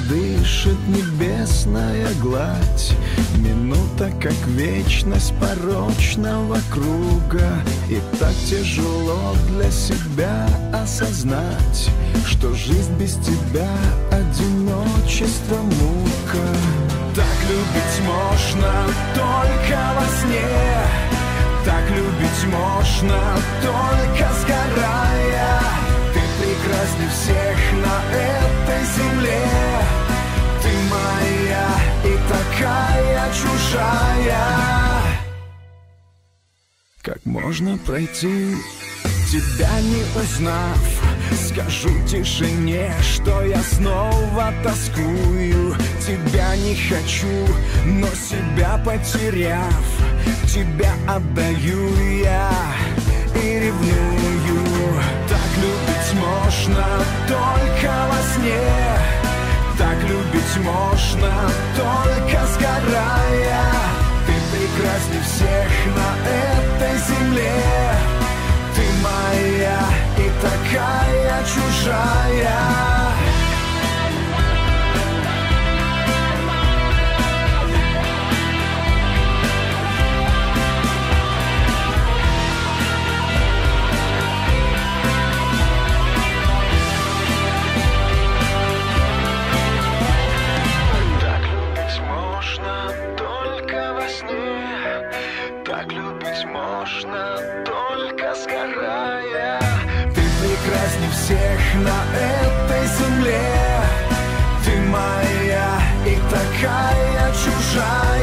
дышит небесная гладь. Минута, как вечность порочного круга. И так тяжело для себя осознать, что жизнь без тебя — одиночество, мука. Так любить можно только во сне, так любить можно только сгорая. Ты прекрасней всех на этой земле, ты моя и такая чужая. Как можно пройти, тебя не узнав? Скажу тишине, что я снова тоскую. Тебя не хочу, но себя потеряв, тебя отдаю я и ревную. Так любить можно только во сне, так любить можно только сгорая. Ты прекрасней всех на этой земле, ты моя и такая чужая. Так любить можно только сгорая. Ты прекрасней всех на этой земле, ты моя и такая чужая.